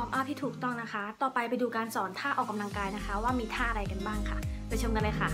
ร์มอัพที่ถูกต้องนะคะต่อไปดูการสอนท่าออกกำลังกายนะคะว่ามีท่าอะไรกันบ้างค่ะไปชมกันเลยค่ะ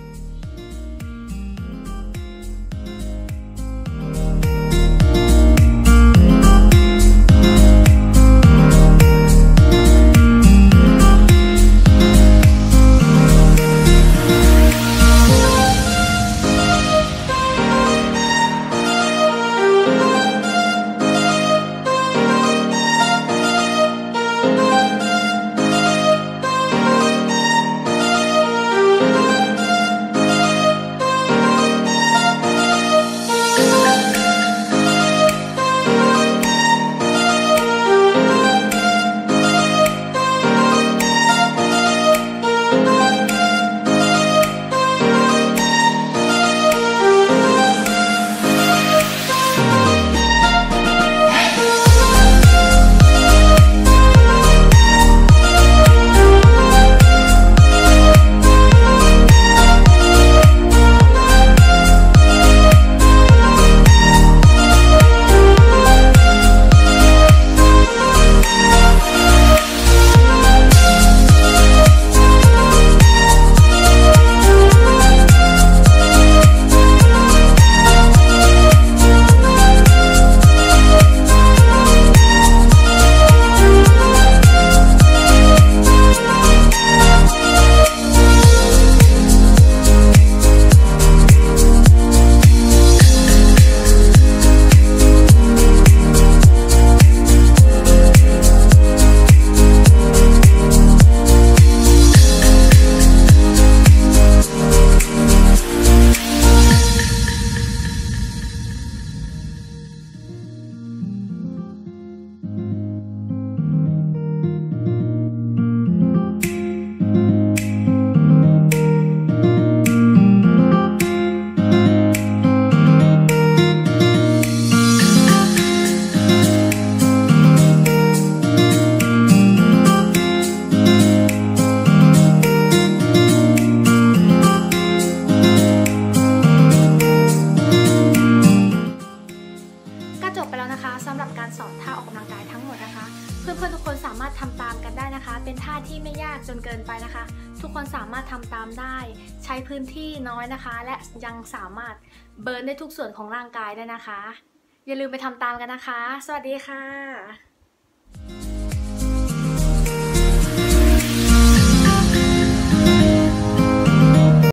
จบไปแล้วนะคะสำหรับการสอนท่าออกกำลังกายทั้งหมดนะคะเพื่อนๆทุกคนสามารถทำตามกันได้นะคะเป็นท่าที่ไม่ยากจนเกินไปนะคะทุกคนสามารถทำตามได้ใช้พื้นที่น้อยนะคะและยังสามารถเบิร์นได้ทุกส่วนของร่างกายได้นะคะอย่าลืมไปทำตามกันนะคะสวัสดีค่ะ